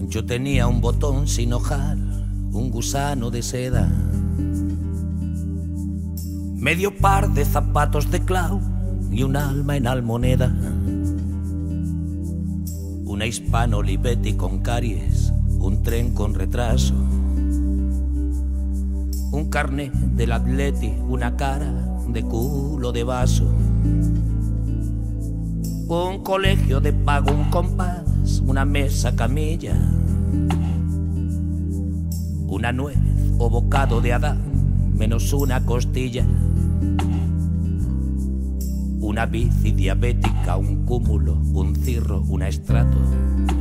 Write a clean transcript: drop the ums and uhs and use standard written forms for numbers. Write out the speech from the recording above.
Yo tenía un botón sin hojar, un gusano de seda, medio par de zapatos de clau y un alma en almoneda. Una Hispano Olivetti con caries, un tren con retraso, un carnet del Atleti, una cara de culo de vaso, un colegio de pago, un compás, una mesa camilla, una nuez o bocado de Adán, menos una costilla, una bici diabética, un cúmulo, un cirro, una estrato,